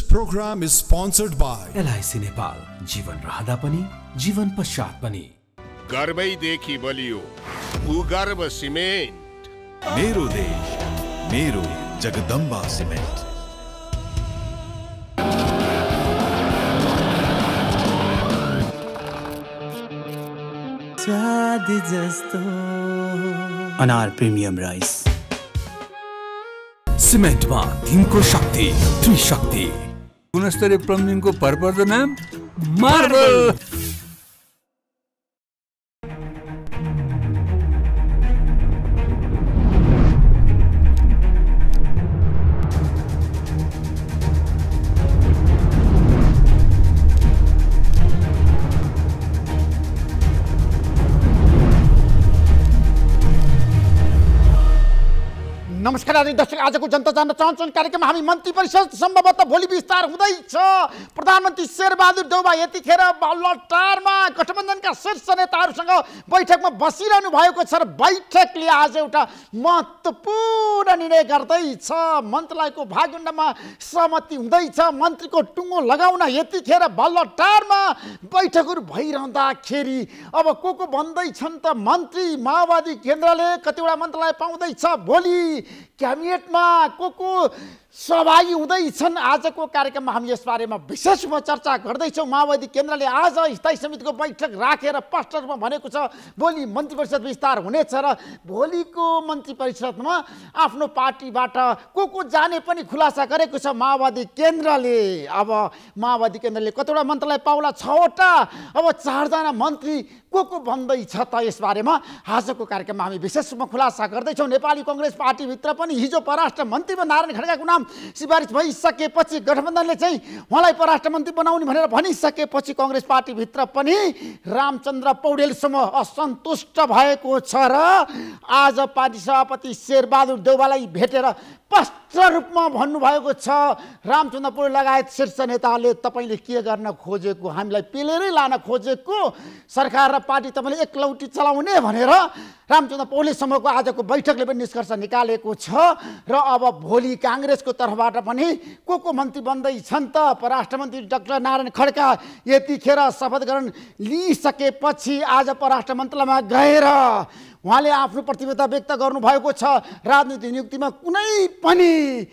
program is sponsored by LIC Nepal, जीवन रहँदा पनि जीवन पश्चात पनि। गर्वैदेखि बलियो भूगर्भ सिमेन्ट। मेरो देश मेरो जगदम्बा सिमेन्ट। स्वाद जस्तो अनार प्रिमियम राइस। सिमेन्टमा तिनको शक्ति, त्रिशक्ति। गुणस्तरीय प्लम्बिङको भरपर्दो नाम मार्बल। नमस्कार दर्शक, आजको जनता जान्न चाहन्छन् कार्यक्रममा हामी मन्त्री परिषद सम्भवतः भोलि विस्तार हुँदैछ। प्रधानमन्त्री शेरबहादुर देउवा यतिखेर बालुवाटारमा गठबन्धनका शीर्ष नेताहरूसँग बैठकमा बसिरहनु भएको छ र बैठकले आज एउटा महत्त्वपूर्ण निर्णय गर्दैछ। मन्त्रालयको भागवण्डामा सहमति हुँदैछ। मन्त्रीको टुङ्गो लगाउन यतिखेर बालुवाटारमा बैठकहरू भइरहँदाखेरि अब को भन्दैछन् त मन्त्री माओवादी केन्द्रले कतिवटा मन्त्रालय पाउँदैछ। भोलि क्याबिनेटमा को सहभागी हुँदैछन्। आजको कार्यक्रममा हामी यस बारेमा विशेष रूपमा चर्चा गर्दैछौँ। माओवादी केन्द्रले आज स्थायी समितिको बैठक राखेर स्पष्ट रूपमा भनेको छ भोलि मन्त्री परिषद विस्तार हुनेछ र भोलिको मन्त्री परिषदमा आफ्नो पार्टीबाट को जाने पनि खुलासा गरेको छ माओवादी केन्द्रले। अब माओवादी केन्द्रले कतिवटा मन्त्रालय पाउला, 6वटा। अब 4जना मन्त्री को भन्दैछ त यसबारेमा आजको कार्यक्रममा हामी विशेष रूपमा खुलासा गर्दैछौँ। नेपाली कांग्रेस पार्टीभित्र पनि हिजो परराष्ट्र मन्त्रीमा नारायण खड्काको नाम सिफारिस भइसकेपछि गठबन्धनले चाहिँ उहाँलाई परराष्ट्र मन्त्री बनाउने भनेर भनिसकेपछि कांग्रेस पार्टीभित्र पनि रामचन्द्र पौडेलसम्म असन्तुष्ट भएको छ र आज पार्टी सभापति शेरबहादुर देउवालाई भेटेर स्पष्ट रूपमा भन्नुभएको छ रामचन्द्र पौडेल लगायत शीर्ष नेताहरूले तपाईँले के गर्न खोजेको, हामीलाई पेलेरै लान खोजेको, सरकार र पार्टी तपाईँले एकलौटी चलाउने भनेर रामचन्द्र पौडेलसम्मको आजको बैठकले पनि निष्कर्ष निकालेको छ। र अब भोलि काङ्ग्रेसको तर्फबाट पनि को मन्त्री बन्दैछन् त परराष्ट्र मन्त्री डाक्टर नारायण खड्का यतिखेर शपथ ग्रहण लिइसकेपछि आज परराष्ट्र मन्त्रालयमा गएर उहाँले आफ्नो प्रतिबद्धता व्यक्त गर्नुभएको छ। राजनीतिक नियुक्तिमा कुनै पनि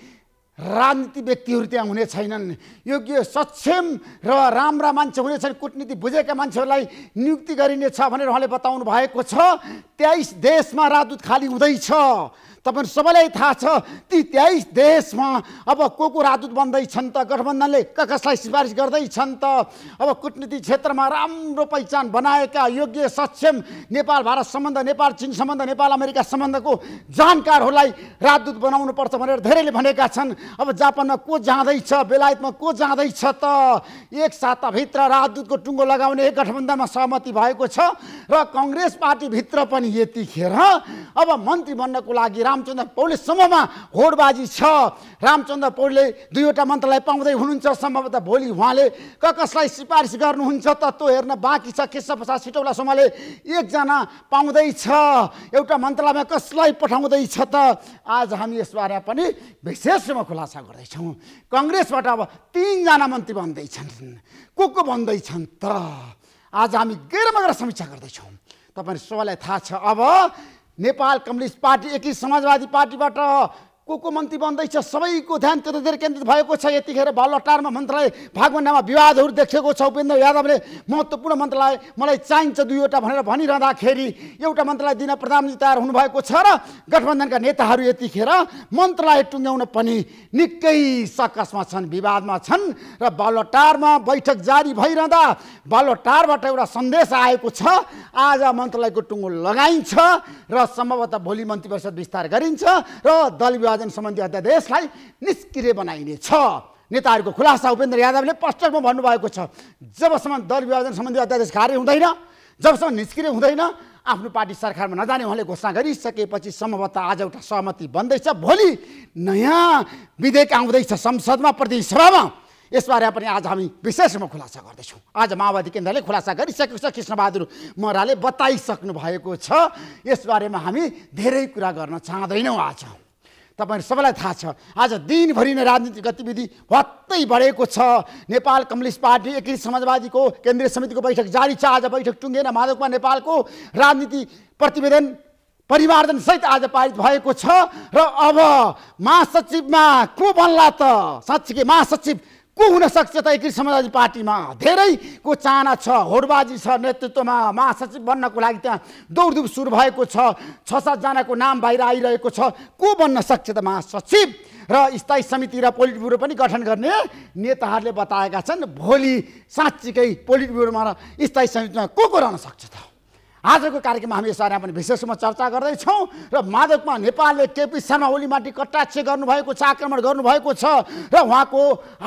राजनीति व्यक्तिहरू त्यहाँ हुने छैनन्, योग्य सक्षम र राम्रा मान्छे हुने छैन, कूटनीति बुझेका मान्छेहरूलाई नियुक्ति गरिनेछ भनेर उहाँले बताउनु भएको छ। 23 देशमा राजदूत खाली हुँदैछ। तपाईहरु सबैलाई थाहा छ ती 23 देशमा अब को राजदूत बन्दैछन् त, गठबन्धनले कसलाई सिफारिस गर्दैछन् त। अब कूटनीति क्षेत्रमा राम्रो पहिचान बनाएका योग्य सक्षम नेपाल भारत सम्बन्ध, नेपाल चीन सम्बन्ध, नेपाल अमेरिका सम्बन्धको जानकारहरूलाई राजदूत बनाउनु पर्छ भनेर धेरैले भनेका छन्। अब जापानमा को जाँदैछ, बेलायतमा को जाँदैछ त। एक साताभित्र राजदूतको टुङ्गो लगाउने गठबन्धनमा सहमति भएको छ र कांग्रेस पार्टीभित्र पनि यतिखेर अब मन्त्री बन्नको लागि रामचन्द्र पौडेलसम्ममा होडबाजी छ। रामचन्द्र पौडेलले 2वटा मन्त्रालय पाउँदै हुनुहुन्छ। सम्भवतः भोलि उहाँले कसलाई सिफारिस गर्नुहुन्छ त त्यो हेर्न बाँकी छ। केशव प्रसाद सिटौला सोमाले 1जना पाउँदैछ, एउटा मन्त्रालयमा कसलाई पठाउँदैछ त। आज हामी यसबारे पनि विशेष रूपमा खुलासा गर्दैछौँ। काङ्ग्रेसबाट अब 3जना मन्त्री बन्दैछन्, को बन्दैछन् त। आज हामी गहिरोमा गएर समीक्षा गर्दैछौँ। तपाईहरु सबैलाई थाहा छ अब नेपाल कम्युनिस्ट पार्टी, एकीकृत समाजवादी पार्टीबाट को मन्त्री बन्दैछ सबैको ध्यान त्यतातिर केन्द्रित भएको छ। यतिखेर बालुवाटारमा मन्त्रालय भागवण्डामा विवादहरू देखेको छ। उपेन्द्र यादवले महत्त्वपूर्ण मन्त्रालय मलाई चाहिन्छ 2वटा भनेर भनिरहँदाखेरि एउटा मन्त्रालय दिन प्रधानमन्त्री तयार हुनुभएको छ र गठबन्धनका नेताहरू यतिखेर मन्त्रालय टुङ्ग्याउन पनि निकै सकसमा छन्, विवादमा छन्। र बालुवाटारमा बैठक जारी भइरहँदा बालुवाटारबाट एउटा सन्देश आएको छ आज मन्त्रालयको टुङ्गो लगाइन्छ र सम्भवतः भोलि मन्त्री परिषद विस्तार गरिन्छ र दल विभाजन सम्बन्धी अध्यादेशलाई निष्क्रिय बनाइनेछ। नेताहरूको खुलासा उपेन्द्र यादवले स्पष्टमा भन्नुभएको छ जबसम्म दल विभाजन सम्बन्धी अध्यादेश कार्य हुँदैन, जबसम्म निष्क्रिय हुँदैन आफ्नो पार्टी सरकारमा नजाने उहाँले घोषणा गरिसकेपछि सम्भवतः आज एउटा सहमति बन्दैछ। भोलि नयाँ विधेयक आउँदैछ संसदमा, प्रतिनिधि सभामा। यसबारे पनि आज हामी विशेष रूपमा खुलासा गर्दैछौँ। आज माओवादी केन्द्रले खुलासा गरिसकेको छ, कृष्णबहादुर महराले बताइसक्नु भएको छ। यसबारेमा हामी धेरै कुरा गर्न चाहँदैनौँ आज। तपाईहरु सबैलाई थाहा छ आज दिनभरि नै राजनीतिक गतिविधि भत्तै बढेको छ। नेपाल कम्युनिस्ट पार्टी एकीकृत समाजवादीको केन्द्रीय समितिको बैठक जारी छ। आज बैठक टुङ्गेन। माधवकुमार नेपालको राजनीति प्रतिवेदन परिमार्जन सहित आज पारित भएको छ र अब महासचिवमा को बन्ला त? साँच्चीकै महासचिव को हुन सक्छ त? एकीकृत समाजवादी पार्टीमा धेरैको चाहना छ, होडबाजी छ, नेतृत्वमा महासचिव बन्नको लागि त्यहाँ दौडधुप सुरु भएको छ। 6-7 जनाको नाम बाहिर आइरहेको छ। को बन्न सक्छ त महासचिव? र स्थायी समिति र पोलिट ब्युरो पनि गठन गर्ने नेताहरूले बताएका छन्। भोलि साँच्चीकै पोलिट ब्युरोमा र स्थायी समितिमा को रहन सक्छ त? आजको कार्यक्रममा हामी यसबारेमा पनि विशेष रूपमा चर्चा गर्दैछौँ र माधवकुमार नेपालले केपी शर्मा ओलीमाथि कटाक्ष गर्नुभएको छ, आक्रमण गर्नुभएको छ र उहाँको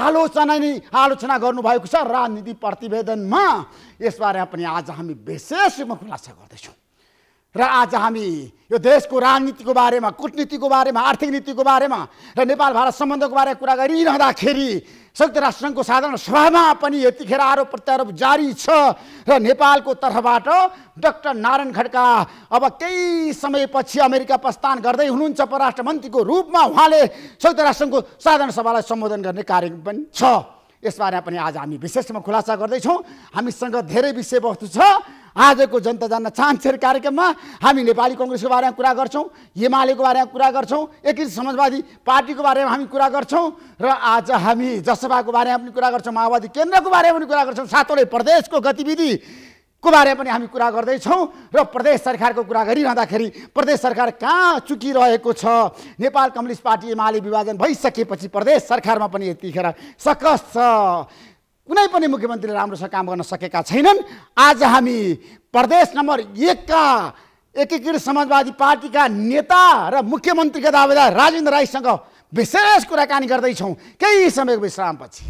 आलोचना गर्नुभएको छ राजनीति प्रतिवेदनमा। यसबारेमा पनि आज हामी विशेष रूपमा खुलासा गर्दैछौँ र आज हामी यो देशको राजनीतिको बारेमा, कूटनीतिको बारेमा, आर्थिक नीतिको बारेमा र नेपाल भारत सम्बन्धको बारेमा कुरा गरिरहँदाखेरि संयुक्त राष्ट्रसङ्घको साधारण सभामा पनि यतिखेर आरोप प्रत्यारोप जारी छ र नेपालको तर्फबाट डाक्टर नारायण खड्का अब केही समयपछि अमेरिका प्रस्थान गर्दै हुनुहुन्छ। परराष्ट्र मन्त्रीको रूपमा उहाँले संयुक्त राष्ट्रसङ्घको साधारण सभालाई सम्बोधन गर्ने कार्यक्रम पनि छ। यसबारेमा पनि आज हामी विशेषमा खुलासा गर्दैछौँ। हामीसँग धेरै विषयवस्तु छ। आजको जनता जान्न चाहन्छन् कार्यक्रममा हामी नेपाली कांग्रेसको बारेमा कुरा गर्छौँ, एमालेको बारेमा कुरा गर्छौँ, एकीकृत समाजवादी पार्टीको बारेमा हामी कुरा गर्छौँ र आज हामी जसपाको बारेमा पनि कुरा गर्छौँ, माओवादी केन्द्रको बारेमा पनि कुरा गर्छौँ, साथै प्रदेशको गतिविधि को बारेमा पनि हामी कुरा गर्दैछौँ र प्रदेश सरकारको कुरा गरिरहँदाखेरि प्रदेश सरकार कहाँ चुकिरहेको छ? नेपाल कम्युनिस्ट पार्टी एमाले विभाजन भइसकेपछि प्रदेश सरकारमा पनि यतिखेर सकस छ। कुनै पनि मुख्यमन्त्रीले राम्रोसँग काम गर्न सकेका छैनन्। आज हामी प्रदेश नम्बर 1 का एकीकृत समाजवादी पार्टीका नेता र मुख्यमन्त्रीका दावेदार राजेन्द्र राईसँग विशेष कुराकानी गर्दैछौँ केही समयको विश्रामपछि।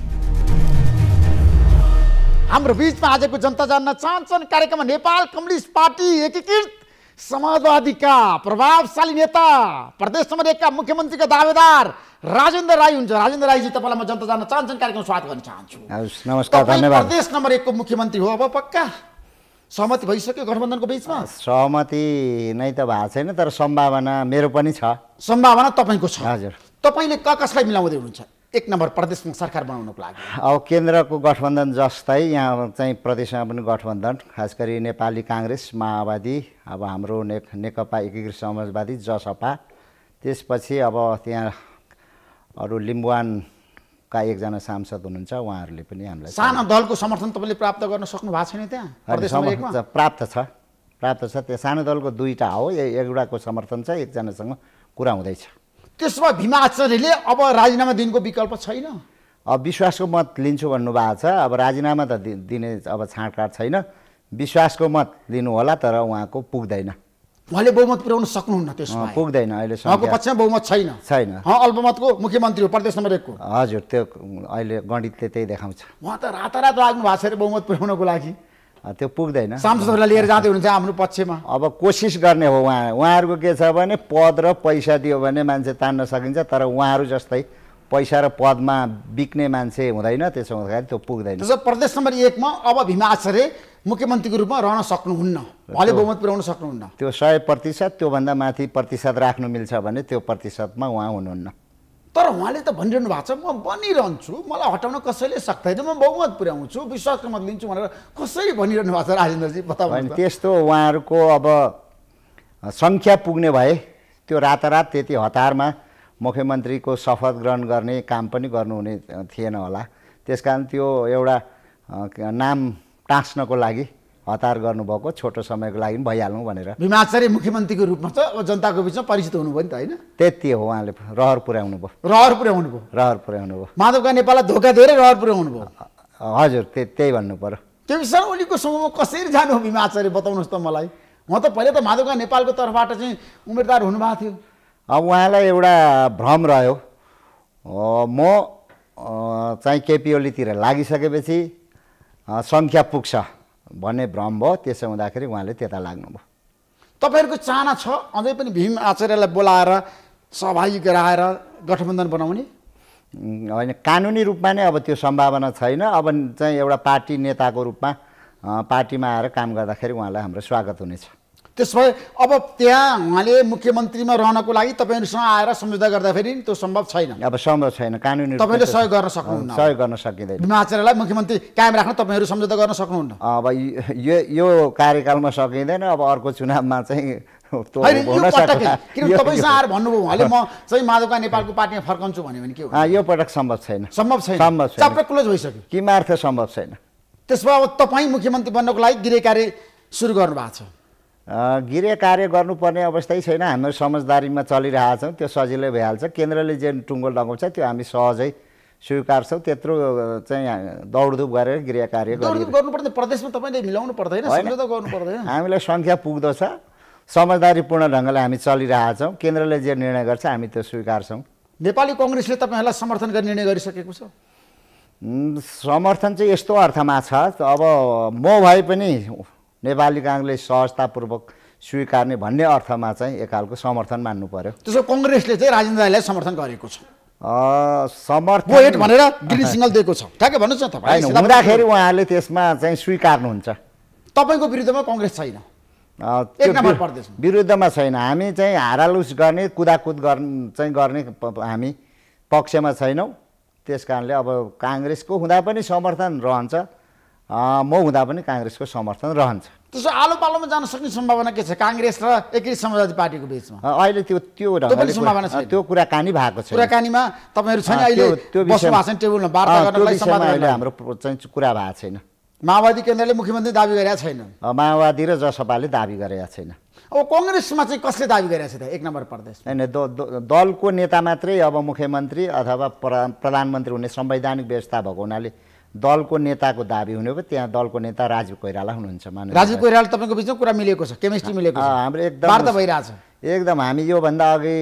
हाम्रो बीचमा आजको जनता जान्न चाहन्छन् कार्यक्रममा नेपाल कम्युनिस्ट पार्टी एकीकृत समाजवादीका प्रभावशाली नेता प्रदेश नम्बर 1 का मुख्यमन्त्रीका दावेदार राजेन्द्र राई हुन्छ। राजेन्द्र राईजी तपाईँलाई म जनता जान्न चाहन्छन् कार्यक्रम स्वागत गर्न चाहन्छु। नमस्कार, धन्यवाद। प्रदेश नम्बर 1 को मुख्यमन्त्री हो अब पक्का? सहमति भइसक्यो गठबन्धनको बीचमा? सहमति नै त भएको छैन, तर सम्भावना मेरो पनि छ। सम्भावना तपाईँको छ? हजुर। तपाईँले कसलाई मिलाउँदै हुनुहुन्छ 1 नम्बर प्रदेशमा सरकार बनाउनको लागि? अब केन्द्रको गठबन्धन जस्तै यहाँ चाहिँ प्रदेशमा पनि गठबन्धन, खास गरी नेपाली कांग्रेस, माओवादी, अब हाम्रो नेकपा एकीकृत समाजवादी, जसपा, त्यसपछि अब त्यहाँ अरू लिम्बुवानका एकजना सांसद हुनुहुन्छ, उहाँहरूले पनि हामीलाई सानो दलको समर्थन तपाईँले प्राप्त गर्न सक्नु भएको छैन त्यहाँ प्रदेश नम्बर 1 मा? प्राप्त छ। त्यो सानो दलको 2टा हो, एउटाको समर्थन छ, एकजनासँग कुरा हुँदैछ। त्यसो भए भीमा आचार्यले अब राजीनामा दिनको विकल्प छैन? अब विश्वासको मत लिन्छु भन्नुभएको छ। अब राजीनामा त दिने अब छाँडकाँड छैन, विश्वासको मत लिनु होला, तर उहाँको पुग्दैन। उहाँले बहुमत पुर्याउन सक्नुहुन्न? त्यसमा पुग्दैन अहिले, उहाँको पक्षमा बहुमत छैन? अल्पमतको मुख्यमन्त्री हो प्रदेश नम्बर 1 को। हजुर, त्यो अहिले गणितले त्यही देखाउँछ। उहाँ त रातारात लाग्नु भएको छ अरे बहुमत पुर्याउनको लागि। त्यो पुग्दैन। सांसदहरूलाई लिएर जाँदै हुनुहुन्छ हाम्रो पक्षमा? अब कोसिस गर्ने हो। उहाँहरूको के छ भने पद र पैसा दियो भने मान्छे तान्न सकिन्छ, तर उहाँहरू जस्तै पैसा र पदमा बिक्ने मान्छे हुँदैन। त्यसो हुँदाखेरि त्यो पुग्दैन। त्यसो प्रदेश नम्बर 1 मा अब भीमा आचार्य मुख्यमन्त्रीको रूपमा रहन सक्नुहुन्न, उहाँले बहुमत पुर्याउन सक्नुहुन्न? त्यो 100%, त्योभन्दा माथि प्रतिशत राख्नु मिल्छ भने त्यो प्रतिशतमा उहाँ हुनुहुन्न। तर उहाँले त भनिरहनु भएको छ म बनिरहन्छु, मलाई हटाउन कसैले सक्दैन, म बहुमत पुर्याउँछु, विश्वासको मत लिन्छु भनेर कसरी भनिरहनु भएको छ राजेन्द्रजी? बताउनु। त्यस्तो उहाँहरूको अब सङ्ख्या पुग्ने भए त्यो रातारात त्यति हतारमा मुख्यमन्त्रीको शपथ ग्रहण गर्ने काम पनि गर्नुहुने थिएन होला। त्यसकारण त्यो एउटा नाम टाँस्नको लागि हतार गर्नुभएको, छोटो समयको लागि भइहाल्नु भनेर। भीमा आचार्य मुख्यमन्त्रीको रूपमा त अब जनताको बिचमा परिचित हुनुभयो नि त, होइन? त्यति हो, उहाँले रहर पुर्याउनु भयो। रहर पुर्याउनु भयो। माधवका नेपाललाई धोका दिएर रहर पुर्याउनु भयो। हजुर, त्यही भन्नु पर्यो। केपी शर्मा ओलीको समूहमा कसरी जानु हो भीमा आचार्य? बताउनुहोस् त मलाई। उहाँ त पहिले त माधवका नेपालको तर्फबाट चाहिँ उम्मेदवार हुनुभएको थियो। अब उहाँलाई एउटा भ्रम रह्यो, म चाहिँ केपी ओलीतिर लागिसकेपछि सङ्ख्या पुग्छ भन्ने भ्रम भयो। त्यसो हुँदाखेरि उहाँले त्यता लाग्नुभयो। तपाईँहरूको चाहना छ अझै पनि भीम आचार्यलाई बोलाएर सहभागी गराएर गठबन्धन बनाउने? होइन, कानुनी रूपमा नै अब त्यो सम्भावना छैन। अब चाहिँ एउटा पार्टी नेताको रूपमा पार्टीमा आएर काम गर्दाखेरि उहाँलाई हाम्रो स्वागत हुनेछ। त्यसपछि अब त्यहाँ उहाँले मुख्यमन्त्रीमा रहनको लागि तपाईँहरूसँग आएर सम्झौता गर्दाखेरि त्यो सम्भव छैन। अब सम्भव छैन, कानुनी तपाईँले सहयोग गर्न सक्नुहुन्न, सहयोग गर्न सकिँदैन। बिमा आचार्यलाई मुख्यमन्त्री कायम राख्न तपाईँहरू सम्झौता गर्न सक्नुहुन्न। अब यो कार्यकालमा सकिँदैन, अब अर्को चुनावमा चाहिँ किनभने तपाईँसँग आएर भन्नुभयो उहाँले म चाहिँ माधवका नेपालको पार्टीमा फर्कन्छु भन्यो भने के हो? यो पटक सम्भव छैन। सम्भव छैन, चाप्टर क्लोज भइसक्यो। किमार्थ सम्भव छैन। त्यसमा अब तपाईँ मुख्यमन्त्री बन्नको लागि गृह कार्य सुरु गर्नु भएको छ। गृह कार्य गर्नुपर्ने अवस्थै छैन, हाम्रो समझदारीमा चलिरहेछौँ, त्यो सजिलै भइहाल्छ। केन्द्रले जे टुङ्गो लगाउँछ त्यो हामी सहजै स्वीकार्छौँ। त्यत्रो चाहिँ दौडधुप गरेर गृह कार्य गर्नुपर्ने प्रदेशमा तपाईँले मिलाउनु पर्दैन, सम्झौता गर्नु पर्दैन। हामीलाई सङ्ख्या पुग्दो छ, समझदारीपूर्ण ढङ्गले हामी चलिरहेछौँ। केन्द्रले जे निर्णय गर्छ हामी त्यो स्वीकार्छौँ। नेपाली कङ्ग्रेसले तपाईँहरूलाई समर्थन गर्ने निर्णय गरिसकेको छ? समर्थन चाहिँ यस्तो अर्थमा छ, अब म भए पनि नेपाली काङ्ग्रेस सहजतापूर्वक स्वीकार्ने भन्ने अर्थमा चाहिँ एकालको समर्थन मान्नु पर्यो। त्यसो कङ्ग्रेसले चाहिँ राजेन्द्र राईलाई समर्थन गरेको छ, समर्थन भनेर ग्रिन सिग्नल दिएको छ, ठ्याक्कै भन्नुहोस् न तपाईँ। हुँदाखेरि उहाँले त्यसमा चाहिँ स्वीकार्नुहुन्छ। तपाईँको विरुद्धमा कङ्ग्रेस छैन, एक नम्बर प्रदेशमा विरुद्धमा छैन। हामी चाहिँ हारालुस गर्ने कुदाकुद गर्ने हामी पक्षमा छैनौँ। त्यस कारणले अब काङ्ग्रेसको हुँदा पनि समर्थन रहन्छ, म हुँदा पनि काङ्ग्रेसको समर्थन रहन्छ। त्यसो आलो पालोमा जान सक्ने सम्भावना के छ काङ्ग्रेस र एकीकृत समाजवादी पार्टीको बिचमा? अहिले त्यो त्यो कुराकानी भएको छ। कुराकानीमा तपाईँहरू छैन अहिले बस्नु भएको छैन टेबलमा वार्ता गर्नलाई? अहिले हाम्रो चाहिँ कुरा भएको छैन। माओवादी केन्द्रले मुख्यमन्त्री दाबी गरेका छैन, माओवादी र जसपाले दाबी गरेका छैन। अब कङ्ग्रेसमा चाहिँ कसले दाबी गरेको छ त एक नम्बर प्रदेश? होइन, दलको नेता मात्रै अब मुख्यमन्त्री अथवा प्रधानमन्त्री हुने संवैधानिक व्यवस्था भएको हुनाले दलको नेताको दाबी हुने हो। त्यहाँ दलको नेता राजीव कोइराला हुनुहुन्छ। राजीव कोइराला तपाईँको बिचमा कुरा मिलेको छ, केमिस्ट्री मिलेको छ, हाम्रो एकदम वार्ता भइरहेछ एकदम। हामी योभन्दा अघि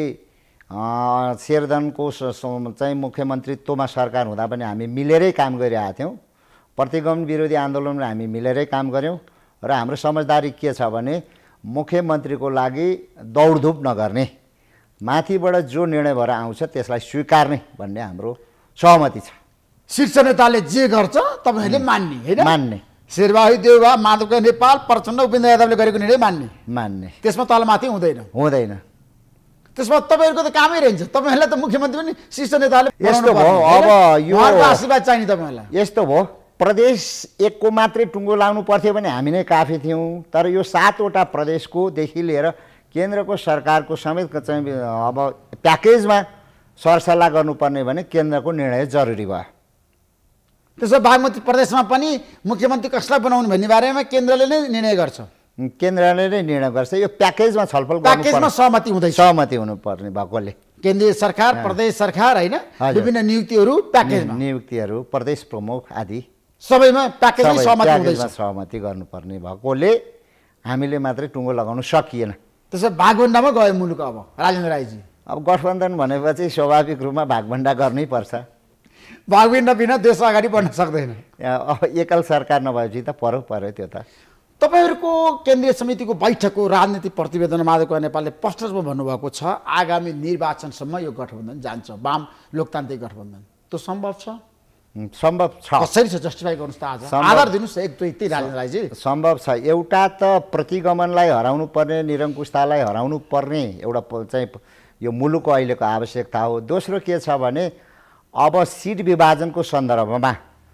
शेरदनको चाहिँ मुख्यमन्त्रीत्वमा सरकार हुँदा पनि हामी मिलेरै काम गरिरहेका थियौँ। प्रतिगमन विरोधी आन्दोलनमा हामी मिलेरै काम गऱ्यौँ र हाम्रो समझदारी के छ भने मुख्यमन्त्रीको लागि दौडधुप नगर्ने, माथिबाट जो निर्णय भएर आउँछ त्यसलाई स्वीकार्ने भन्ने हाम्रो सहमति छ। शीर्ष नेताले जे गर्छ तपाईँहरूले मान्ने होइन? मान्ने। शेरबहादुर देउवा, माधवका नेपाल, प्रचण्ड, उपेन्द्र यादवले गरेको निर्णय मान्ने, त्यसमा तलमाथि हुँदैन। त्यसमा तपाईँहरूको त कामै रहन्छ, तपाईँहरूलाई त मुख्यमन्त्री पनि शीर्ष नेताले यस्तो भयो। अब यो आशीर्वाद चाहिने तपाईँहरूलाई। यस्तो भयो, प्रदेश एकको मात्रै टुङ्गो लाउनु पर्थ्यो भने हामी नै काफी थियौँ। तर यो 7वटा प्रदेशकोदेखि लिएर केन्द्रको सरकारको समेत चाहिँ अब प्याकेजमा सरसल्लाह गर्नुपर्ने भने केन्द्रको निर्णय जरुरी भयो। त्यसो बागमती प्रदेशमा पनि मुख्यमन्त्री कसलाई बनाउनु भन्ने बारेमा केन्द्रले नै निर्णय गर्छ, केन्द्रले नै निर्णय गर्छ। यो प्याकेजमा छलफल प्याकेजमा सहमति हुनुपर्ने भएकोले केन्द्रीय सरकार, प्रदेश सरकार होइन, विभिन्न नियुक्तिहरू प्याकेजमा, नियुक्तिहरू, प्रदेश प्रमुख आदि सबैमा प्याकेजमा सहमति गर्नुपर्ने भएकोले हामीले मात्रै टुङ्गो लगाउन सकिएन। त्यसो भागभण्डामा गयो मुलुक। अब राजेन्द्र राईजी, अब गठबन्धन भनेपछि स्वाभाविक रूपमा भागभण्डा गर्नै पर्छ। भागभण्डा बिना देश अगाडि बढ्न सक्दैन। अब एकल सरकार नभएपछि त पर्यो त्यो त। तपाईँहरूको केन्द्रीय समितिको बैठकको राजनीतिक प्रतिवेदन माधवका नेपालले स्पष्ट रूपमा भन्नुभएको छ आगामी निर्वाचनसम्म यो गठबन्धन जान्छ, वाम लोकतान्त्रिक गठबन्धन। त्यो सम्भव छ? सम्भव छ। कसरी छ जस्टिफाई गर्नुहोस् त, आज आधार दिनुहोस् एक दुई तीन। राजेन्द्र राईजी, सम्भव छ। एउटा त प्रतिगमनलाई हराउनु पर्ने, निरङ्कुशतालाई हराउनु पर्ने एउटा चाहिँ यो मुलुकको अहिलेको आवश्यकता हो। दोस्रो के छ भने अब सिट विभाजनको सन्दर्भमा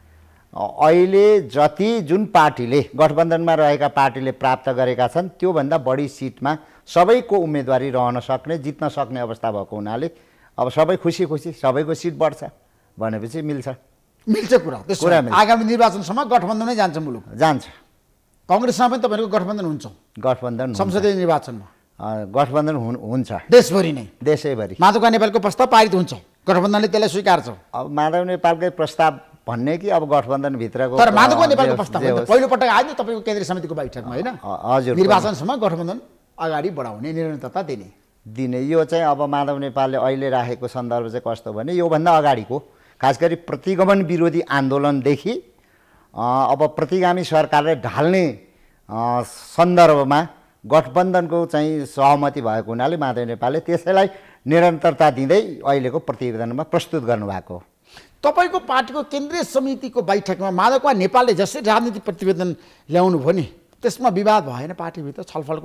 अहिले जुन पार्टीले गठबन्धनमा रहेका पार्टीले प्राप्त गरेका छन् त्योभन्दा बढी सिटमा सबैको उम्मेदवारी रहन सक्ने, जित्न सक्ने अवस्था भएको हुनाले अब सबै खुसी सबैको सिट बढ्छ भनेपछि मिल्छ कुरा। आगामी निर्वाचनसम्म गठबन्धनै जान्छ, मुलुक जान्छ। कङ्ग्रेसमा पनि तपाईँहरूको गठबन्धन हुन्छ? गठबन्धन संसदीय निर्वाचनमा गठबन्धन हुन्छ देशभरि नै, देशैभरि। माधवका नेपालको प्रस्ताव पारित हुन्छ, गठबन्धनले त्यसलाई स्वीकार्छ। अब माधव नेपालकै प्रस्ताव भन्ने कि अब गठबन्धनभित्रको? तर माधवका नेपालको प्रस्ताव पहिलो पटक आयो नि तपाईँको केन्द्रीय समितिको बैठकमा होइन? हजुर। निर्वाचनसम्म गठबन्धन अगाडि बढाउने, निरन्तरता दिने। यो चाहिँ अब माधव नेपालले अहिले राखेको सन्दर्भ चाहिँ कस्तो भने योभन्दा अगाडिको खास गरी प्रतिगमन विरोधी आन्दोलनदेखि अब प्रतिगामी सरकारले ढाल्ने सन्दर्भमा गठबन्धनको चाहिँ सहमति भएको हुनाले माधव नेपालले त्यसैलाई निरन्तरता दिँदै अहिलेको प्रतिवेदनमा प्रस्तुत गर्नुभएको हो। तपाईँको पार्टीको केन्द्रीय समितिको बैठकमा माधवका नेपालले जसरी राजनीतिक प्रतिवेदन ल्याउनु भयो नि त्यसमा विवाद भएन पार्टीभित्र छलफलकोमा?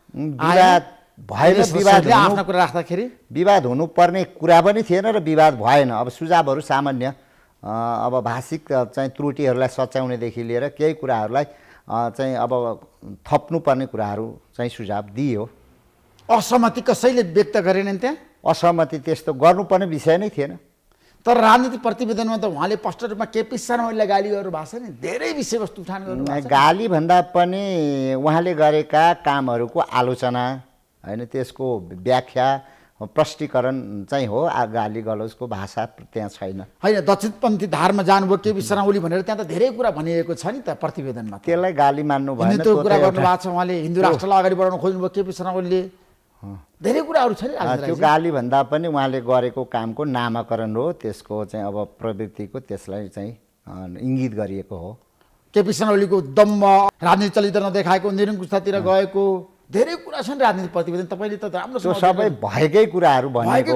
विवाद भएन, आफ्नो कुरा राख्दाखेरि विवाद हुनुपर्ने कुरा पनि थिएन र विवाद भएन। अब सुझावहरू सामान्य अब भाषिक चाहिँ त्रुटिहरूलाई सच्याउनेदेखि लिएर केही कुराहरूलाई चाहिँ अब थप्नुपर्ने कुराहरू चाहिँ सुझाव दियो। असहमति कसैले व्यक्त गरेनन् त्यहाँ? असहमति त्यस्तो गर्नुपर्ने विषय नै थिएन। तर राजनीतिक प्रतिवेदनमा त उहाँले स्पष्ट रूपमा केपी शर्मा ओलीलाई गाली गर्नु भएको छ नि, धेरै विषयवस्तु उठान गर्नु। गाली भन्दा पनि उहाँले गरेका कामहरूको आलोचना होइन, त्यसको व्याख्या प्रष्टीकरण चाहिँ हो। गाली गलौजको भाषा त्यहाँ छैन। होइन, दक्षिणपन्थी धारमा जानुभयो केपी शर्मा ओली भनेर त्यहाँ त धेरै कुरा भनिएको छ नि त प्रतिवेदनमा। त्यसलाई गाली मान्नु भएन। हिन्दुत्व कुरा गर्नुभएको छ उहाँले, हिन्दू राष्ट्रलाई अगाडि बढाउन खोज्नुभयो केपी शर्मा ओलीले, धेरै कुराहरू छ नि। त्यो गाली भन्दा पनि उहाँले गरेको कामको नामाकरण हो, त्यसको चाहिँ अब प्रवृत्तिको त्यसलाई चाहिँ इङ्गित गरिएको हो। केपी शर्मा ओलीको दम्ब, राजनीति चरित्र नदेखाएको, निरङ्कुशतातिर गएको, धेरै कुरा छन् राजनीतिक प्रतिवेदन। तपाईँले त राम्रो सबै भएकै कुराहरू भनेको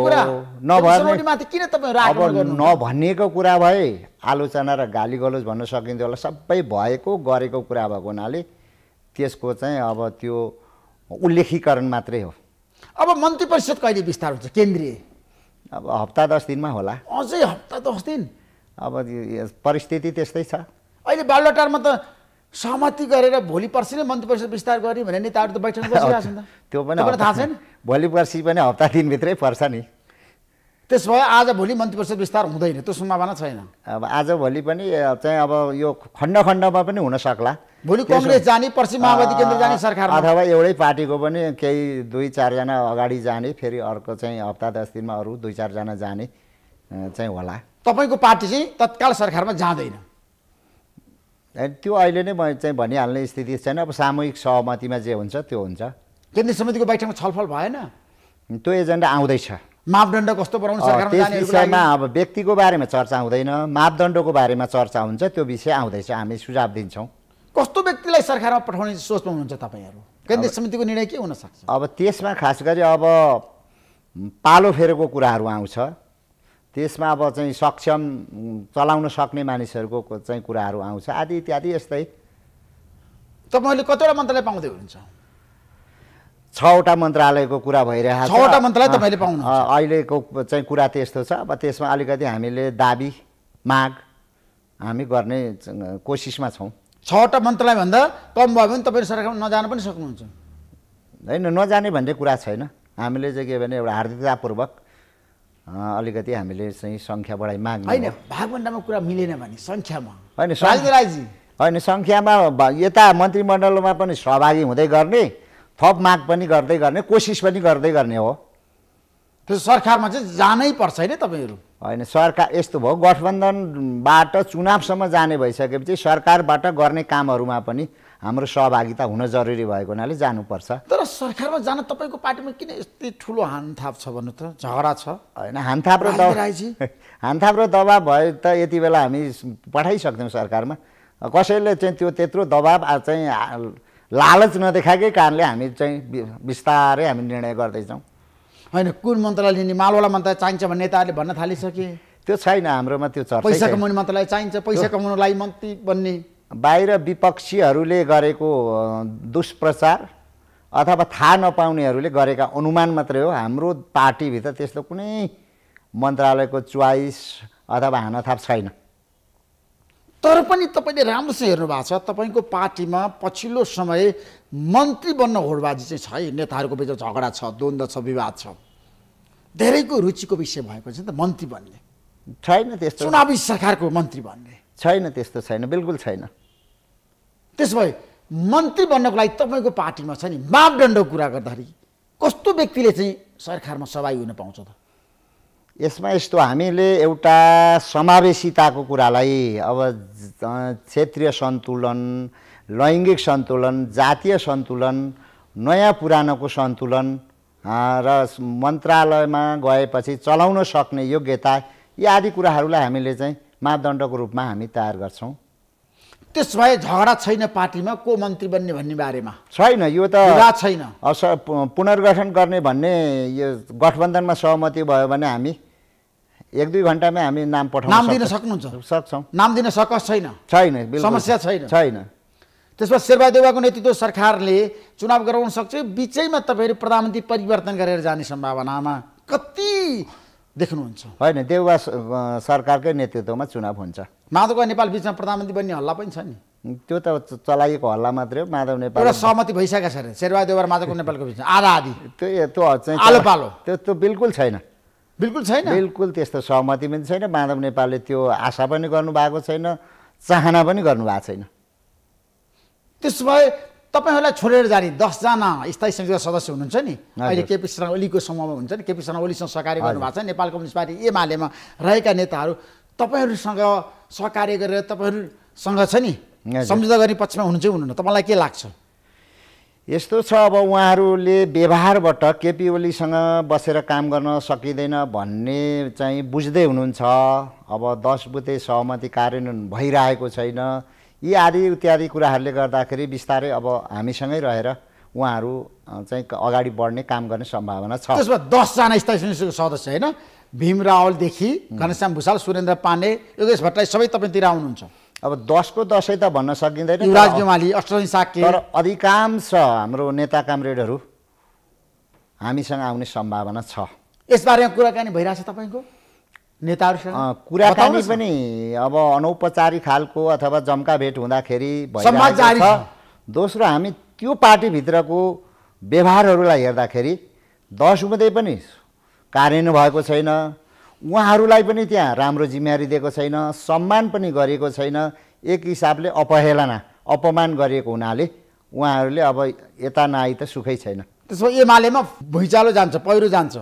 नभनिएको कुरा भए आलोचना र गाली गलौज भन्न सकिन्थ्यो होला। सबै भएको गरेको कुरा भएको हुनाले त्यसको चाहिँ अब त्यो उल्लेखीकरण मात्रै हो। अब मन्त्री परिषद कहिले विस्तार हुन्छ केन्द्रीय? अब हप्ता 10 दिनमा होला। अझै हप्ता 10 दिन? अब परिस्थिति त्यस्तै छ। अहिले बालुवाटारमा त सहमति गरेर भोलि पर्सि नै मन्त्री परिषद विस्तार गर्ने भने नेताहरू त बैठक बसिरहेको छ नि त। त्यो पनि थाहा छैन? भोलि पर्सि पनि हप्ता दिनभित्रै पर्छ नि। त्यसो भए आज भोलि मन्त्री परिषद विस्तार हुँदैन, त्यो सम्भावना छैन। अब आज भोलि पनि चाहिँ अब यो खण्ड खण्डमा पनि हुन सक्ला। भोलि कङ्ग्रेस जाने, पर्सि माओवादी केन्द्र जाने सरकारमा, अथवा एउटै पार्टीको पनि केही 2-4 जना अगाडि जाने, फेरि अर्को चाहिँ हप्ता 10 दिनमा अरू 2-4 जना जाने चाहिँ होला। तपाईँको पार्टी चाहिँ तत्काल सरकारमा जाँदैन? त्यो अहिले नै म चाहिँ भनिहाल्ने स्थिति छैन। अब सामूहिक सहमतिमा जे हुन्छ त्यो हुन्छ। केन्द्रीय समितिको बैठकमा छलफल भएन? त्यो एजेन्डा आउँदैछ। मापदण्ड कस्तो बनाउनु सरकारमा जाने? त्यस विषयमा अब व्यक्तिको बारेमा चर्चा हुँदैन, मापदण्डको बारेमा चर्चा हुन्छ। त्यो विषय आउँदैछ, हामी सुझाव दिन्छौँ। कस्तो व्यक्तिलाई सरकारमा पठाउने सोचमा हुनुहुन्छ तपाईँहरू? केन्द्रीय समितिको निर्णय के हुन सक्छ? अब त्यसमा खास गरी अब पालो फेरेको कुराहरू आउँछ। त्यसमा अब चाहिँ सक्षम चलाउन सक्ने मानिसहरूको चाहिँ कुराहरू आउँछ, आदि इत्यादि। यस्तै तपाईँले कतिवटा मन्त्रालय पाउँदै हुनुहुन्छ? 6वटा मन्त्रालयको कुरा भइरहेको छ। 6वटा मन्त्रालय तपाईँले पाउनुहुन्छ? अहिलेको चाहिँ कुरा त्यस्तो छ। अब त्यसमा अलिकति हामीले दाबी माग हामी गर्ने कोसिसमा छौँ। 6वटा मन्त्रालय भन्दा कम भयो भने तपाईँ सरकारमा नजान पनि सक्नुहुन्छ? होइन, नजाने भन्ने कुरा छैन। हामीले चाहिँ के भने एउटा हार्दिकतापूर्वक अलिकति हामीले चाहिँ सङ्ख्या बढाइ माग्ने होइन। भागभण्डामा कुरा मिलेन भने सङ्ख्यामा होइन, राजेन्द्र राईजी होइन, सङ्ख्यामा यता मन्त्रीमण्डलमा पनि सहभागी हुँदै गर्ने, थप माग पनि गर्दै गर्ने, कोसिस पनि गर्दै गर्ने हो। त्यो सरकारमा चाहिँ जानै पर्छ होइन तपाईँहरू? होइन, सरकार यस्तो भयो, गठबन्धनबाट चुनावसम्म जाने भइसकेपछि सरकारबाट गर्ने कामहरूमा पनि हाम्रो सहभागिता हुन जरुरी भएको हुनाले जानुपर्छ। तर सरकारमा जान तपाईँको पार्टीमा किन यति ठुलो हानथाप छ भन्नु त? झगडा छ? होइन, हानथाप र दबाब भए त यति बेला हामी पठाइसक्थ्यौँ सरकारमा। कसैले चाहिँ त्यो त्यत्रो दबाब चाहिँ लालच नदेखाएकै कारणले हामी चाहिँ बिस्तारै हामी निर्णय गर्दैछौँ। होइन, कुन मन्त्रालय लिने, मालवाला मन्त्रालय चाहिन्छ भन्ने नेताहरूले भन्न थालिसके। त्यो छैन हाम्रोमा, त्यो चर्चा। पैसा कमाउने मन्त्रालय चाहिन्छ, पैसा कमाउनलाई मन्त्री बन्ने। बाहिर विपक्षीहरूले गरेको दुष्प्रचार अथवा थाहा नपाउनेहरूले गरेका अनुमान मात्रै हो। हाम्रो पार्टीभित्र त्यस्तो कुनै मन्त्रालयको चोइस अथवा हानाथाप छैन। तर पनि तपाईँले राम्रोसँग हेर्नु भएको छ, तपाईँको पार्टीमा पछिल्लो समय मन्त्री बन्न होडबाजी चाहिँ छ, नेताहरूको बिचमा झगडा छ, द्वन्द्व छ, विवाद छ, धेरैको रुचिको विषय भएको छ नि त मन्त्री बन्ने। छैन त्यस्तो, चुनावी सरकारको मन्त्री बन्ने छैन, त्यस्तो छैन, बिल्कुल छैन। त्यसो भए मन्त्री बन्नको लागि तपाईँको पार्टीमा छ नि मापदण्डको कुरा गर्दाखेरि कस्तो व्यक्तिले चाहिँ सरकारमा सहभागी हुन पाउँछ त? यसमा यस्तो, हामीले एउटा समावेशिताको कुरालाई अब क्षेत्रीय सन्तुलन, लैङ्गिक सन्तुलन, जातीय सन्तुलन, नयाँ पुरानोको सन्तुलन र मन्त्रालयमा गएपछि चलाउन सक्ने योग्यता, यी आदि कुराहरूलाई हामीले चाहिँ मापदण्डको रूपमा हामी तयार गर्छौँ। त्यसो भए झगडा छैन पार्टीमा को मन्त्री बन्ने भन्ने बारेमा? छैन, यो त विवाद छैन। पुनर्गठन गर्ने भन्ने यो गठबन्धनमा सहमति भयो भने हामी 1-2 घन्टामै हामी नाम पठाउन नाम दिन सक्नुहुन्छ? सक्छौँ। नाम दिन सकस छैन? छैन, समस्या छैन। छैन। त्यसमा शेरबहादुर देउवाको नेतृत्व सरकारले चुनाव गराउन सक्छ बिचैमा तपाईँहरू प्रधानमन्त्री परिवर्तन गरेर जाने सम्भावनामा कति देख्नुहुन्छ? होइन, देउवा सरकारकै नेतृत्वमा चुनाव हुन्छ। माधवका नेपाल बिचमा प्रधानमन्त्री बन्ने हल्ला पनि छ नि। त्यो त चलाइएको हल्ला मात्रै हो। माधव नेपाल एउटा सहमति भइसकेका छैन शेरबहादुर देउवा र माधवको नेपालको बिचमा आधा आधी त्यो चाहिँ आलो पालो त्यो बिल्कुल छैन। बिल्कुल छैन, बिल्कुल त्यस्तो सहमति पनि छैन। माधव नेपालले त्यो आशा पनि गर्नुभएको छैन, चाहना पनि गर्नुभएको छैन। त्यसो भए तपाईँहरूलाई छोडेर जाने 10 जना स्थायी समितिका सदस्य हुनुहुन्छ नि, अहिले केपी शर्मा ओलीको समूहमा हुन्छ नि, केपी शर्मा ओलीसँग सहकार्य गर्नुभएको छ नेपाल कम्युनिस्ट पार्टी एमालेमा रहेका नेताहरू तपाईँहरूसँग सहकार्य गरेर तपाईँहरूसँग छ नि सम्झौता गर्ने पक्षमा हुनुहुन्छ हुनुहुन्न? तपाईँलाई के लाग्छ? यस्तो छ, अब उहाँहरूले व्यवहारबाट केपी ओलीसँग बसेर काम गर्न सकिँदैन भन्ने चाहिँ बुझ्दै हुनुहुन्छ। अब 10 बुँदे सहमति कार्यान्वयन भइरहेको छैन, यी आदि इत्यादि कुराहरूले गर्दाखेरि बिस्तारै अब हामीसँगै रहेर उहाँहरू चाहिँ अगाडि बढ्ने काम गर्ने सम्भावना छ। त्यसमा 10 जना स्थायी समितिको सदस्य होइन, भीम रावलदेखि घनश्याम भूषाल, सुरेन्द्र पाण्डे, योगेश भट्टराई सबै तपाईँतिर आउनुहुन्छ। अब 10 को 10 त भन्न सकिँदैन, युवराज गेवाली, अष्टमी साक्य, तर अधिकांश हाम्रो नेता कामरेडहरू हामीसँग आउने सम्भावना छ। यसबारेमा कुराकानी भइरहेछ तपाईँको नेताहरूसँग? कुराकानी पनि अब अनौपचारिक खालको अथवा जम्का भेट हुँदाखेरि संवाद जारी भइरहेको छ। छ। दोस्रो, हामी त्यो पार्टीभित्रको व्यवहारहरूलाई हेर्दाखेरि 10 बुँदे पनि कार्यान्वयन भएको छैन, उहाँहरूलाई पनि त्यहाँ राम्रो जिम्मेवारी दिएको छैन, सम्मान पनि गरेको छैन। एक हिसाबले अवहेलना अपमान गरिएको हुनाले उहाँहरूले अब यता नआई त सुखै छैन। त्यसो एमालेमा भुइँचालो जान्छ, पहिरो जान्छ,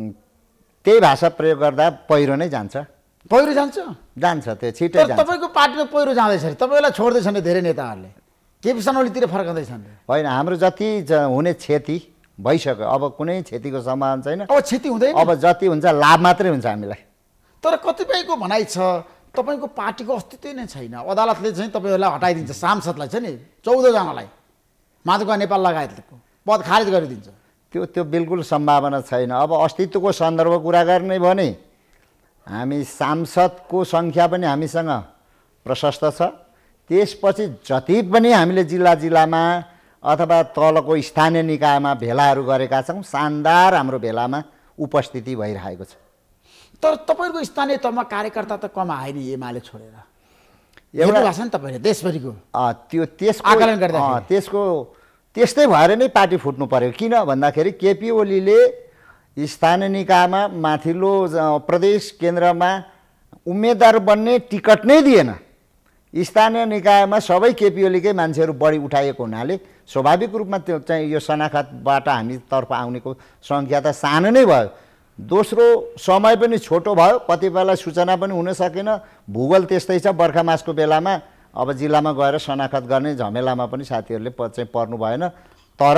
त्यही भाषा प्रयोग गर्दा पहिरो नै जान्छ। पहिरो जान्छ, त्यो छिटै जान्छ। तपाईँको पार्टीमा पहिरो जाँदैछ अरे, तपाईँलाई छोड्दैछन् धेरै नेताहरूले, केपी शर्मा ओलीतिर फर्कँदैछन्। होइन, हाम्रो जति हुने क्षति भइसक्यो, अब कुनै क्षतिको सम्भावना छैन। अब क्षति हुँदैन, अब जति हुन्छ लाभ मात्रै हुन्छ हामीलाई। तर कतिपयको भनाइ छ तपाईँको पार्टीको अस्तित्व नै छैन, अदालतले चाहिँ तपाईँहरूलाई हटाइदिन्छ, सांसदलाई छ नि 14 जनालाई माधवका नेपाल लगायतको पद खारेज गरिदिन्छ। त्यो बिल्कुल सम्भावना छैन। अब अस्तित्वको सन्दर्भ कुरा गर्ने भने हामी सांसदको सङ्ख्या पनि हामीसँग प्रशस्त छ। त्यसपछि जति पनि हामीले जिल्लामा अथवा तलको स्थानीय निकायमा भेलाहरू गरेका छौँ, शानदार हाम्रो भेलामा उपस्थिति भइरहेको छ। तर तपाईँहरूको स्थानीय तहमा कार्यकर्ता त कम आए नि एमाले छोडेर, एउटा भाषा नि तपाईँले देशभरिको त्यसको आकलन गर्दा त्यस्तै भएर नै पार्टी फुट्नु पर्यो। किन भन्दाखेरि केपी ओलीले स्थानीय निकायमा माथिल्लो प्रदेश केन्द्रमा उम्मेदवार बन्ने टिकट नै दिएन। स्थानीय निकायमा सबै केपी ओलीकै मान्छेहरू बढी उठाएको हुनाले स्वाभाविक रूपमा त्यो चाहिँ यो शनाखतबाट हामीतर्फ आउनेको सङ्ख्या त सानो नै भयो। दोस्रो, समय पनि छोटो भयो, कतिपयलाई सूचना पनि हुन सकेन। भूगोल त्यस्तै छ, बर्खा मासको बेलामा अब जिल्लामा गएर शनाखत गर्ने झमेलामा पनि साथीहरूले चाहिँ पर्नु भएन। तर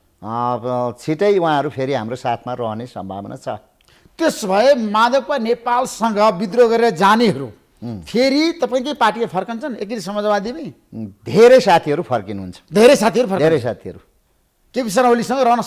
छिटै उहाँहरू फेरि हाम्रो साथमा रहने सम्भावना छ। त्यसो भए माधवका नेपालसँग विद्रोह गरेर जानेहरू फेरि तपाईँकै पार्टीमा फर्कन्छन् एकीकृत समाजवादीमै? धेरै साथीहरू फर्किनुहुन्छ, धेरै साथीहरू केपी शर्मा ओलीसँग रहन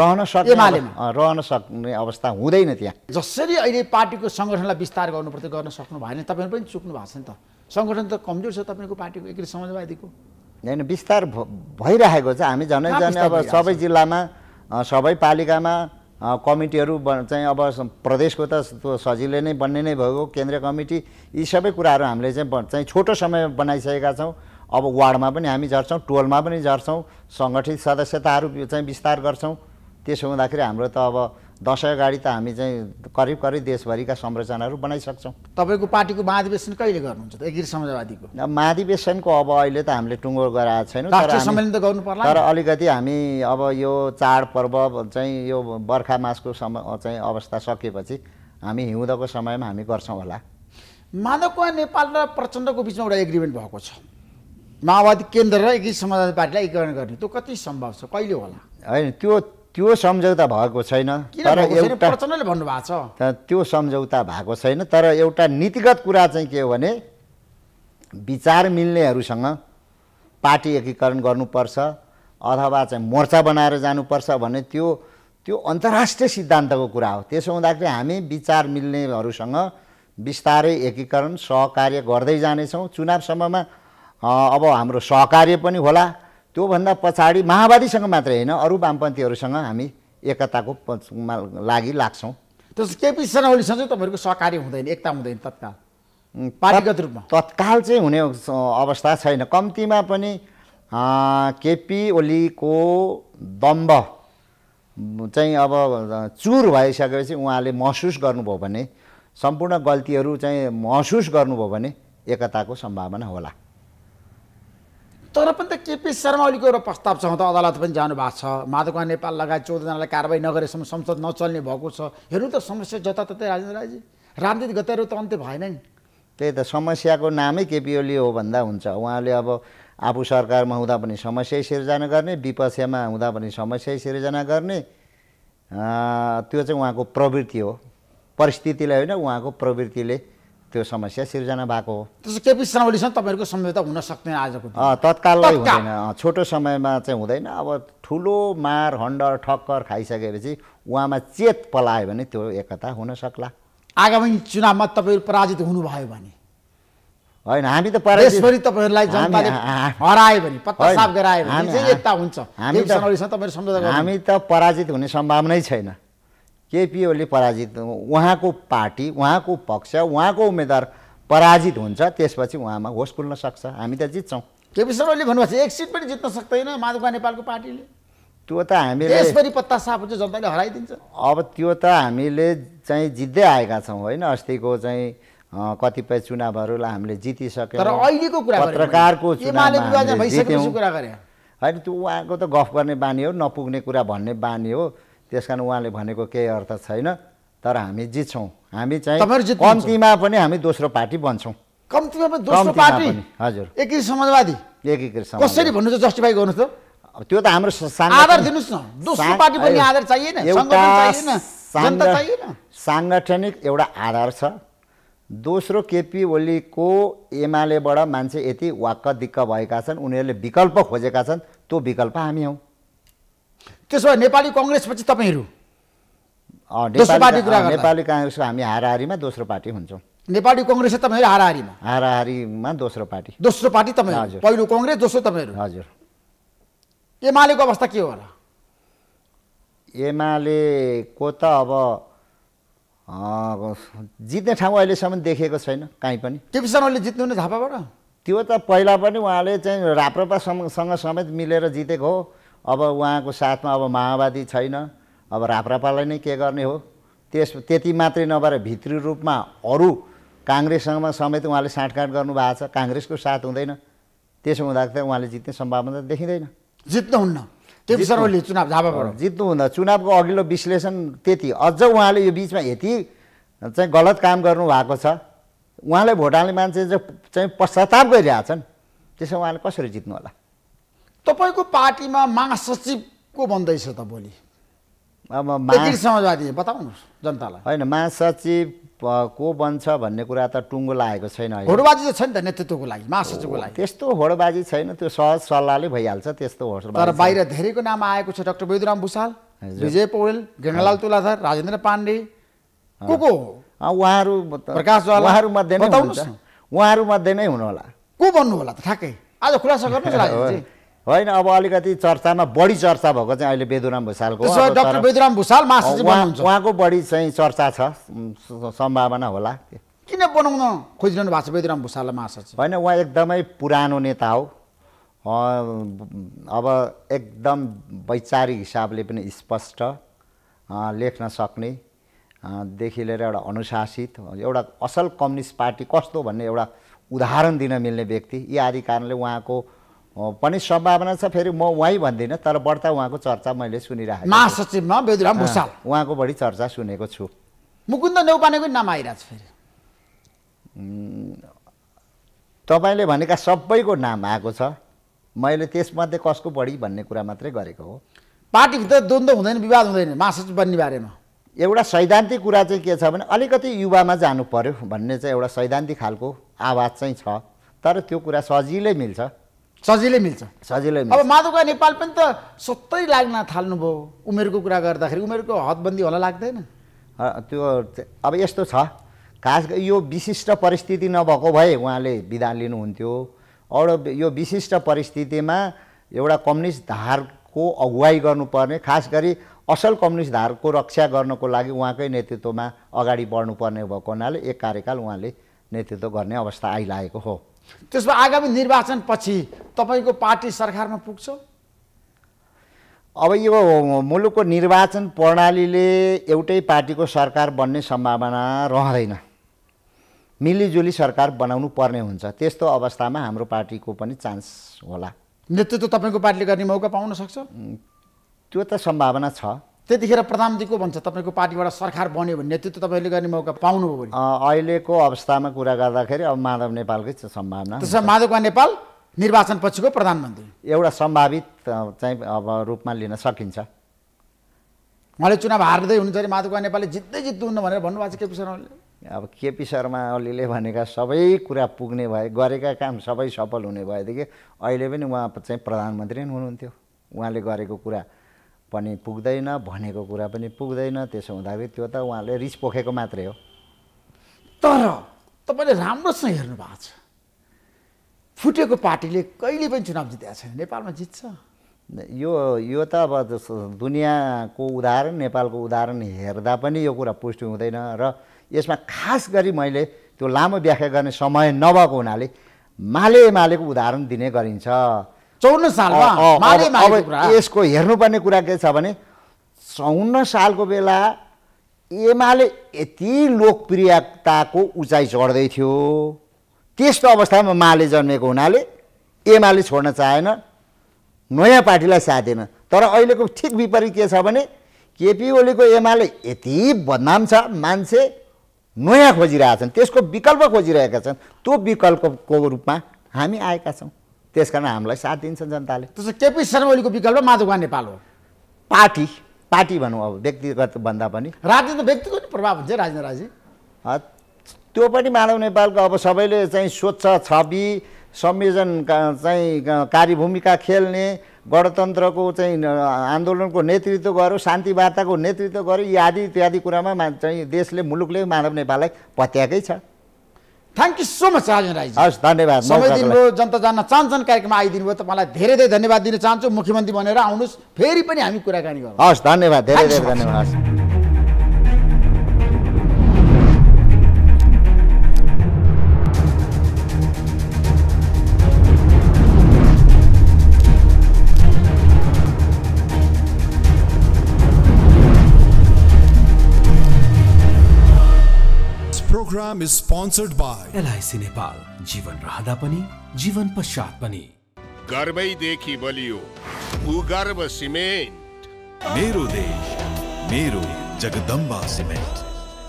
सक्ने अवस्था हुँदैन त्यहाँ। जसरी अहिले पार्टीको सङ्गठनलाई विस्तार गर्नुपर्थ्यो गर्न सक्नु भएन, तपाईँहरू पनि चुक्नु भएको छ नि त। सङ्गठन त कमजोर छ तपाईँको पार्टीको एकीकृत समाजवादीको। होइन, विस्तार भइरहेको छ। हामी झनै अब सबै जिल्लामा सबै पालिकामा कमिटीहरू चाहिँ अब प्रदेशको त सजिलै नै बन्ने नै भएको केन्द्रीय कमिटी, यी सबै कुराहरू हामीले चाहिँ छोटो समय बनाइसकेका छौँ। अब वार्डमा पनि हामी झर्छौँ, टोलमा पनि झर्छौँ, सङ्गठित सदस्यताहरू चाहिँ विस्तार गर्छौँ। त्यसो हुँदाखेरि हाम्रो त अब दसैँ अगाडि त हामी चाहिँ करिब देशभरिका संरचनाहरू बनाइसक्छौँ। तपाईँको पार्टीको महाधिवेशन कहिले गर्नुहुन्छ त एकीकृत समाजवादीको? महाधिवेशनको अब अहिले त हामीले टुङ्गो गराएको छैनौँ, तर अलिकति हामी अब यो चाडपर्व चाहिँ यो बर्खा मासको चाहिँ अवस्था सकेपछि हामी हिउँदको समयमा हामी गर्छौँ होला। माधवका नेपाल र प्रचण्डको बिचमा एउटा एग्रिमेन्ट भएको छ, माओवादी केन्द्र र एकीकृत समाजवादी पार्टीलाई एकीकरण गर्ने, त्यो कति सम्भव छ, कहिले होला? होइन, त्यो सम्झौता भएको छैन। तर प्रचण्डले भन्नुभएको छ त्यो सम्झौता भएको छैन। तर एउटा नीतिगत कुरा चाहिँ के हो भने विचार मिल्नेहरूसँग पार्टी एकीकरण गर्नुपर्छ अथवा चाहिँ मोर्चा बनाएर जानुपर्छ भन्ने त्यो अन्तर्राष्ट्रिय सिद्धान्तको कुरा हो। त्यसो हुँदाखेरि हामी विचार मिल्नेहरूसँग बिस्तारै एकीकरण सहकार्य गर्दै जानेछौँ। चुनावसम्ममा अब हाम्रो सहकार्य पनि होला। त्योभन्दा पछाडि माओवादीसँग मात्रै होइन अरू वामपन्थीहरूसँग हामी एकताको लागि लाग्छौँ। त्यस केपी शर्मा ओलीसँग चाहिँ तपाईँहरूको सहकार्य हुँदैन, एकता हुँदैन तत्काल पार्टीगत रूपमा? तत्काल चाहिँ हुने अवस्था छैन। कम्तीमा पनि केपी ओलीको दम्ब चाहिँ अब चुर भइसकेपछि उहाँले महसुस गर्नुभयो भने, सम्पूर्ण गल्तीहरू चाहिँ महसुस गर्नुभयो भने एकताको सम्भावना होला। तर पनि त केपी शर्मा ओलीको एउटा प्रस्ताव छ, त अदालत पनि जानु भएको छ, माधवकुमार नेपाल लगायत 14 जनालाई कारबाही नगरेसम्म संसद नचल्ने भएको छ। हेर्नु त समस्या जताततै राजेन्द्र राईजी, राजनीतिक गतिहरू त अन्त्य भएन नि। त्यही त समस्याको नामै केपी ओली हो भन्दा हुन्छ। उहाँले अब आफू सरकारमा हुँदा पनि समस्या सिर्जना गर्ने, विपक्षमा हुँदा पनि समस्या सिर्जना गर्ने, त्यो चाहिँ उहाँको प्रवृत्ति हो। परिस्थितिले होइन, उहाँको प्रवृत्तिले त्यो समस्या सिर्जना भएको हो। त्यसो केपी शर्मा ओलीसँग तपाईँहरूको सम्झौता हुन सक्दैन आजको? तत्कालै हुँदैन, छोटो समयमा चाहिँ हुँदैन। अब ठुलो मार हन्डर ठक्कर खाइसकेपछि उहाँमा चेत पलायो भने त्यो एकता हुन सक्ला। आगामी चुनावमा तपाईँहरू पराजित हुनुभयो भने? होइन, हामी त पराजित, तपाईँहरूलाई जनताले हरायो भने, पत्ता साफ गरायो भने चाहिँ एकता हुन्छ। हामी त पराजित हुने सम्भावनै छैन। केपी ओली पराजित, उहाँको पार्टी, उहाँको पक्ष, उहाँको उम्मेदवार पराजित हुन्छ, त्यसपछि उहाँमा होस खुल्न सक्छ। हामी त जित्छौँ। केपी शर्मा ओलीले भन्नुभएको छ एक सिट पनि जित्न सक्दैन माधवकुमार नेपालको पार्टीले। त्यो त हामीले देशभरि पत्ता साफ हुन्छ, जनताले हराइदिन्छ। अब त्यो त हामीले चाहिँ जित्दै आएका छौँ होइन। अस्तिको चाहिँ कतिपय चुनावहरूलाई हामीले जितिसक्यौँ। तर अहिलेको कुरा पत्रकारको चुनावमा होइन, त्यो उहाँको त गफ गर्ने बानी हो, नपुग्ने कुरा भन्ने बानी हो। त्यस कारण उहाँले भनेको केही अर्थ छैन। तर हामी जित्छौँ। हामी चाहिँ कम्तीमा पनि हामी दोस्रो पार्टी बन्छौँ। कम्तीमा पनि दोस्रो पार्टी? हजुर। एकीकृत समाजवादी? एकीकृत समाजवादी कसरी भन्नु त, जस्टिफाई गर्नुहोस् त। त्यो त हाम्रो आधार दिनुहोस् न। दोस्रो पार्टी पनि आधार चाहिएन, साङ्गठनिक एउटा आधार छ। दोस्रो केपी ओलीको एमालेबाट मान्छे यति वाक्क दिक्क भएका छन्, उनीहरूले विकल्प खोजेका छन्, त्यो विकल्प हामी हौँ। त्यसो भए नेपाली कङ्ग्रेसपछि तपाईँहरू नेपाली काङ्ग्रेसको हामी हाराहारीमा दोस्रो पार्टी हुन्छौँ। नेपाली कङ्ग्रेस तपाईँहरू हाराहारीमा दोस्रो पार्टी? दोस्रो पार्टी तपाईँ, पहिलो कङ्ग्रेस, दोस्रो तपाईँहरू। हजुर। एमालेको अवस्था के होला? एमालेको त अब जित्ने ठाउँ अहिलेसम्म देखेको छैन कहीँ पनि। केपी शर्मा ओलीले जित्नु नि झापाबाट? त्यो त पहिला पनि उहाँले चाहिँ राप्रपासँग समेत मिलेर जितेको हो। अब उहाँको साथमा अब माओवादी छैन, अब राप्रपालाई नै के गर्ने हो। त्यति मात्रै नभएर भित्री रूपमा अरू काङ्ग्रेससँग समेत उहाँले साँठगाँठ गर्नुभएको छ। काङ्ग्रेसको साथ हुँदैन, त्यसो हुँदाखेरि उहाँले जित्ने सम्भावना देखिँदैन। जित्नुहुन्न केपी शर्मा ओलीले चुनाव झापाबाट? जित्नुहुन्न। चुनावको अघिल्लो विश्लेषण त्यति, अझ उहाँले यो बिचमा यति चाहिँ गलत काम गर्नुभएको छ। उहाँलाई भोट हाल्ने मान्छे चाहिँ पश्चाताप गरिरहेछन्, त्यसो उहाँले कसरी जित्नु होला? तपाईँको पार्टीमा महासचिवको बन्दैछ त भोलि? अब समाजवादी बताउनुहोस् जनतालाई। होइन, महासचिव को बन्छ भन्ने कुरा त टुङ्गो लागेको छैन। होडबाजी त छैन त नेतृत्वको लागि, महासचिवको लागि? त्यस्तो होडबाजी छैन, त्यो सहज सल्लाहले भइहाल्छ। त्यस्तो होडबाजी तर बाहिर धेरैको नाम आएको छ। डाक्टर बेदुराम भुसाल, विजय पौडेल, गङ्गालाल तुलाधर, राजेन्द्र पाण्डे, को उहाँहरू उहाँहरू मध्ये नै हुनु होला। को बन्नु होला त ठ्याक्कै? आज खुलासा गर्नुहोस्। होइन, अब अलिकति चर्चामा बढी चर्चा भएको चाहिँ अहिले बेदुराम भुसालको। डाक्टर बेदुराम भुसाल महासचिव बन्नुहुन्छ? उहाँको बढी चाहिँ चर्चा छ, सम्भावना होला। किन बनाउन खोजिरहनु भएको छ बेदुराम भुसाललाई महासचिव? होइन, उहाँ एकदमै पुरानो नेता हो। अब एकदम वैचारिक हिसाबले पनि स्पष्ट लेख्न सक्ने देखि लिएर एउटा अनुशासित, एउटा असल कम्युनिस्ट पार्टी कस्तो भन्ने एउटा उदाहरण दिन मिल्ने व्यक्ति। यी आदि कारणले उहाँको पनि सम्भावना छ। फेरि म उहाँ भन्दिनँ, तर बढ्ता उहाँको चर्चा मैले सुनिरहेको छु। महासचिवमा बेदुराम भुसाल, उहाँको बढी चर्चा सुनेको छु। मुकुन्द नेउपानेको नाम आइरहेको छ। फेरि तपाईँले भनेका सबैको नाम आएको छ। मैले त्यसमध्ये कसको बढी भन्ने कुरा मात्रै गरेको हो। पार्टीभित्र द्वन्द्व हुँदैन, विवाद हुँदैन महासचिव बन्ने बारेमा? एउटा सैद्धान्तिक कुरा चाहिँ के छ भने अलिकति युवामा जानु पर्यो भन्ने चाहिँ एउटा सैद्धान्तिक खालको आवाज चाहिँ छ। तर त्यो कुरा सजिलै मिल्छ। अब माधवकुमार नेपाल पनि त 70 लाग्न थाल्नुभयो उमेरको कुरा गर्दाखेरि। उमेरको हदबन्दी होला लाग्दैन? त्यो अब यस्तो छ, खास यो विशिष्ट परिस्थिति नभएको भए उहाँले विधान लिनुहुन्थ्यो, और यो विशिष्ट परिस्थितिमा एउटा कम्युनिस्ट धारको अगुवाई गर्नुपर्ने, खास गरी असल कम्युनिस्ट धारको रक्षा गर्नको लागि उहाँकै नेतृत्वमा अगाडि बढ्नुपर्ने भएको हुनाले एक कार्यकाल उहाँले नेतृत्व गर्ने अवस्था आइलागेको हो। त्यसमा आगामी निर्वाचनपछि तपाईँको पार्टी सरकारमा पुग्छ? अब यो मुलुकको निर्वाचन प्रणालीले एउटै पार्टीको सरकार बन्ने सम्भावना रहँदैन, मिलिजुली सरकार बनाउनु पर्ने हुन्छ। त्यस्तो अवस्थामा हाम्रो पार्टीको पनि चान्स होला। नेतृत्व तपाईँको पार्टीले गर्ने मौका पाउन सक्छ? त्यो त सम्भावना छ। त्यतिखेर प्रधानमन्त्री को भन्छ तपाईँको पार्टीबाट सरकार बन्यो भने नेतृत्व तपाईँले गर्ने मौका पाउनुभयो भने? अहिलेको अवस्थामा कुरा गर्दाखेरि अब माधव नेपालकै सम्भावना। त्यसमा माधव नेपाल निर्वाचन पछिको प्रधानमन्त्री एउटा सम्भावित चाहिँ अब रूपमा लिन सकिन्छ। उहाँले चुनाव हार्दै हुनुहुन्छ अरे माधव नेपालले जित्नुहुन्न भनेर भन्नुभएको छ केपी शर्माले। अब केपी शर्मा ओलीले भनेका सबै कुरा पुग्ने भए, गरेका काम सबै सफल हुने भएदेखि अहिले पनि उहाँ चाहिँ प्रधानमन्त्री नै हुनुहुन्थ्यो। उहाँले गरेको कुरा पनि पुग्दैन, भनेको कुरा पनि पुग्दैन। त्यसो हुँदाखेरि त्यो त उहाँले रिस पोखेको मात्रै हो। तर तपाईँले राम्रोसँग हेर्नु भएको छ, फुटेको पार्टीले कहिले पनि चुनाव जितेको छैन, नेपालमा जित्छ? यो त अब दुनियाँको उदाहरण, नेपालको उदाहरण हेर्दा पनि यो कुरा पुष्टि हुँदैन। र यसमा खास गरी मैले त्यो लामो व्याख्या गर्ने समय नभएको हुनाले मालेको उदाहरण दिने गरिन्छ। 54 सालमा यसको हेर्नुपर्ने कुरा के छ भने 54 सालको बेला एमाले यति लोकप्रियताको उचाइ चढ्दै थियो। त्यस्तो अवस्थामा माले जन्मेको हुनाले एमाले छोड्न चाहेन, नयाँ पार्टीलाई साथ दिएन। तर अहिलेको ठिक विपरीत के छ भने केपी ओलीको एमाले यति बदनाम छ, मान्छे नयाँ खोजिरहेछन्, त्यसको विकल्प खोजिरहेका छन्। त्यो विकल्पको रूपमा हामी आएका छौँ। त्यसकारण हामीलाई साथ दिन्छ जनताले। त्यसो केपी शर्मा ओलीको विकल्प माधव नेपाल हो। पार्टी भनौँ, अब व्यक्तिगत भन्दा पनि राजनीति व्यक्तिगत प्रभाव हुन्छ। राजेन्द्र राईजी त्यो पनि मानव नेपालको अब सबैले चाहिँ स्वच्छ छवि संयोजन चाहिँ कार्यभूमिका खेल्ने, गणतन्त्रको चाहिँ आन्दोलनको नेतृत्व गर्यो, शान्ति वार्ताको नेतृत्व गर्यो, इत्यादि इत्यादि कुरामा चाहिँ देशले, मुलुकले मानव नेपाललाई पत्याएकै छ। Thank you so much Rajendra Rai. हस्, धन्यवाद। समय दिनुभयो, जनता जान्न चाहन्छन् कार्यक्रममा आइदिनु भयो, तपाईँलाई धेरै धेरै धन्यवाद दिन चाहन्छु। मुख्यमन्त्री बनेर आउनुहोस्, फेरि पनि हामी कुराकानी गरौँ। हस्, धन्यवाद, धेरै धेरै धन्यवाद। Program is sponsored by LIC Nepal, जीवन रहँदा पनि जीवन पश्चात पनि। गर्वैदेखि बलियो भूगर्भ सिमेन्ट। मेरो देश मेरो जगदम्बा सिमेन्ट।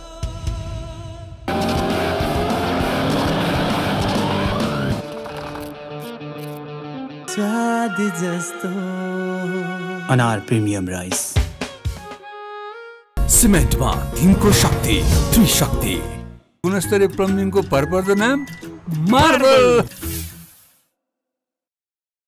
स्वाद जस्तो अनार प्रिमियम राइस। सिमेन्टमा दिनको शक्ति, त्रिशक्ति। गुणस्तरीय प्लम्बिङको भरपर्दो नाम मार्बल।